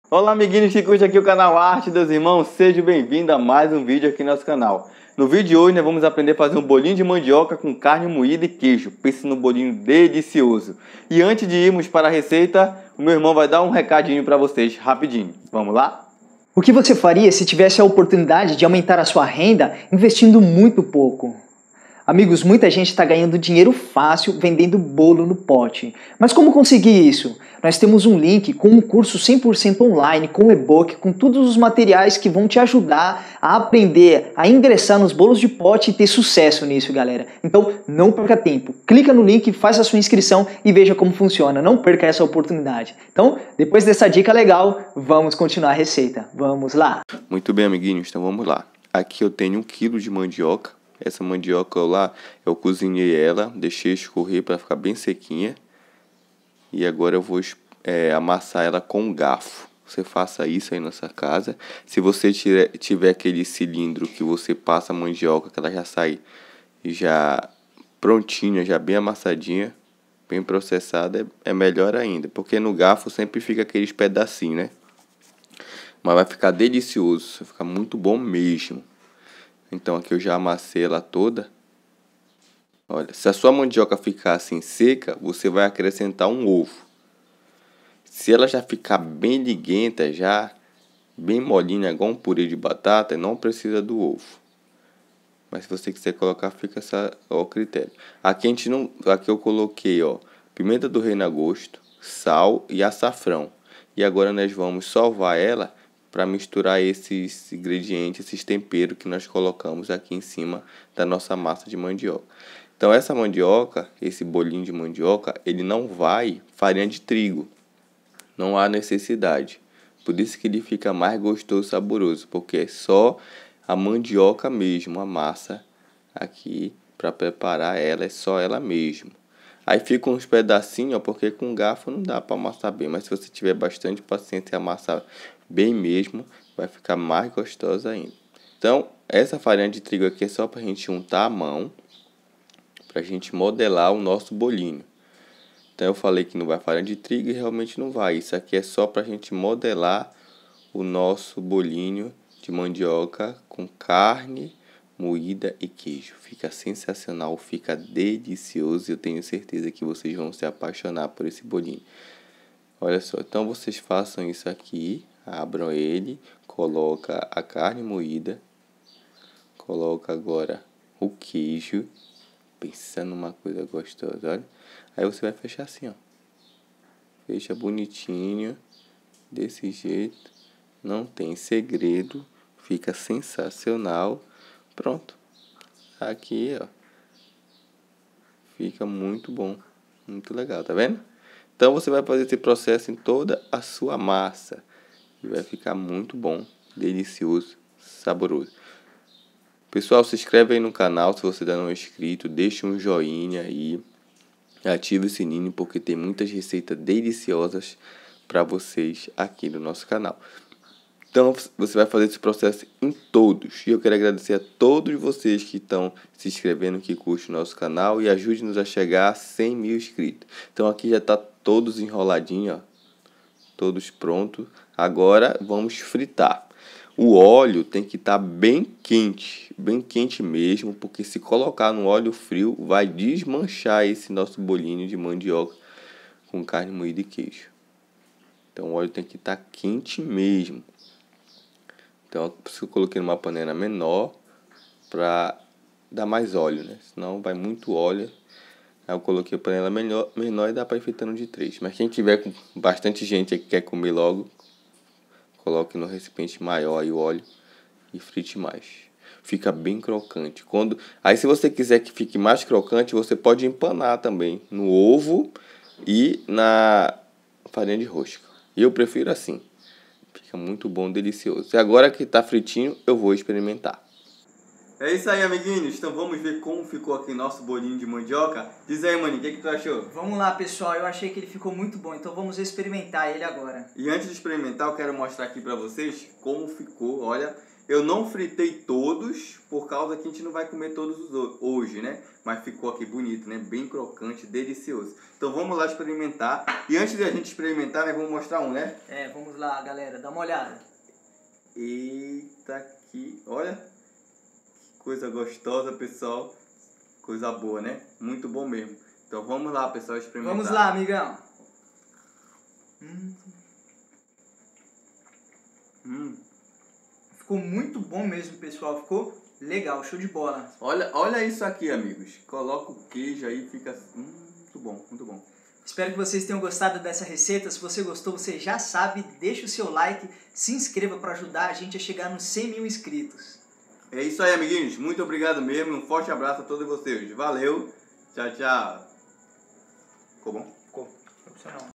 Olá, amiguinhos que curtem aqui o canal Arte dos Irmãos, seja bem-vindo a mais um vídeo aqui no nosso canal. No vídeo de hoje nós vamos aprender a fazer um bolinho de mandioca com carne moída e queijo. Pense num bolinho delicioso. E antes de irmos para a receita, o meu irmão vai dar um recadinho para vocês rapidinho. Vamos lá? O que você faria se tivesse a oportunidade de aumentar a sua renda investindo muito pouco? Amigos, muita gente está ganhando dinheiro fácil vendendo bolo no pote. Mas como conseguir isso? Nós temos um link com um curso 100% online, com e-book, com todos os materiais que vão te ajudar a aprender, a ingressar nos bolos de pote e ter sucesso nisso, galera. Então, não perca tempo. Clica no link, faz a sua inscrição e veja como funciona. Não perca essa oportunidade. Então, depois dessa dica legal, vamos continuar a receita. Vamos lá! Muito bem, amiguinhos, então vamos lá. Aqui eu tenho 1 kg de mandioca. Essa mandioca eu cozinhei ela, deixei escorrer para ficar bem sequinha. E agora eu vou amassar ela com um garfo. Você faça isso aí na sua casa. Se você tiver aquele cilindro que você passa a mandioca, que ela já sai já prontinha, já bem amassadinha, bem processada, é melhor ainda. Porque no garfo sempre fica aqueles pedacinhos, né? Mas vai ficar delicioso, vai ficar muito bom mesmo. Então aqui eu já amassei ela toda. Olha, se a sua mandioca ficar assim seca, você vai acrescentar um ovo. Se ela já ficar bem liguenta, já bem molinha, igual um purê de batata, não precisa do ovo. Mas se você quiser colocar, fica ao critério. Aqui aqui eu coloquei, ó, pimenta do reino a gosto, sal e açafrão. E agora nós vamos sovar ela para misturar esses ingredientes, esses temperos que nós colocamos aqui em cima da nossa massa de mandioca. Então essa mandioca, esse bolinho de mandioca, ele não vai farinha de trigo. Não há necessidade. Por isso que ele fica mais gostoso e saboroso, porque é só a mandioca mesmo, a massa aqui para preparar ela, é só ela mesmo. Aí fica uns pedacinhos, ó, porque com garfo não dá para amassar bem, mas se você tiver bastante paciência e amassar bem mesmo, vai ficar mais gostosa ainda. Então, essa farinha de trigo aqui é só para a gente untar a mão, para a gente modelar o nosso bolinho. Então, eu falei que não vai farinha de trigo e realmente não vai. Isso aqui é só para a gente modelar o nosso bolinho de mandioca com carne moída e queijo. Fica sensacional, fica delicioso. Eu tenho certeza que vocês vão se apaixonar por esse bolinho. Olha só, então vocês façam isso aqui. Abram ele, coloca a carne moída, coloca agora o queijo, pensando numa coisa gostosa, olha. Aí você vai fechar assim, ó. Fecha bonitinho, desse jeito, não tem segredo, fica sensacional. Pronto, aqui, ó, fica muito bom, muito legal, tá vendo? Então você vai fazer esse processo em toda a sua massa. E vai ficar muito bom, delicioso, saboroso. Pessoal, se inscreve aí no canal se você ainda não é inscrito. Deixa um joinha aí. Ative o sininho porque tem muitas receitas deliciosas para vocês aqui no nosso canal. Então você vai fazer esse processo em todos. E eu quero agradecer a todos vocês que estão se inscrevendo, que curtem o nosso canal. E ajude-nos a chegar a 100 mil inscritos. Então aqui já está todos enroladinhos, ó. Todos prontos. Agora vamos fritar. O óleo tem que estar bem quente mesmo, porque se colocar no óleo frio vai desmanchar esse nosso bolinho de mandioca com carne moída e queijo. Então o óleo tem que estar quente mesmo. Então eu coloquei numa panela menor para dar mais óleo, né? Senão vai muito óleo. Aí eu coloquei a panela menor e dá para ir fritando de 3. Mas quem tiver com bastante gente que quer comer logo, coloque no recipiente maior aí o óleo e frite mais. Fica bem crocante. Aí se você quiser que fique mais crocante, você pode empanar também no ovo e na farinha de rosca. Eu prefiro assim. Fica muito bom, delicioso. E agora que tá fritinho, eu vou experimentar. É isso aí, amiguinhos. Então vamos ver como ficou aqui nosso bolinho de mandioca. Diz aí, maninho, o que tu achou? Vamos lá, pessoal. Eu achei que ele ficou muito bom, então vamos experimentar ele agora. E antes de experimentar, eu quero mostrar aqui pra vocês como ficou. Olha, Eu não fritei todos, por causa que a gente não vai comer todos hoje, né? Mas ficou aqui bonito, né? Bem crocante, delicioso. Então vamos lá experimentar. E antes de a gente experimentar, né? Vamos mostrar um, né? Vamos lá, galera. Dá uma olhada. Eita, aqui. Olha. Que coisa gostosa, pessoal. Coisa boa, né? Muito bom mesmo. Então vamos lá, pessoal, experimentar. Vamos lá, amigão. Ficou muito bom mesmo, pessoal. Ficou legal, show de bola. Olha isso aqui, amigos. Coloca o queijo aí, fica muito bom, muito bom. Espero que vocês tenham gostado dessa receita. Se você gostou, você já sabe, deixa o seu like, se inscreva para ajudar a gente a chegar nos 100 mil inscritos. É isso aí, amiguinhos. Muito obrigado mesmo. Um forte abraço a todos vocês. Valeu. Tchau, tchau. Ficou bom? Ficou. Opcional.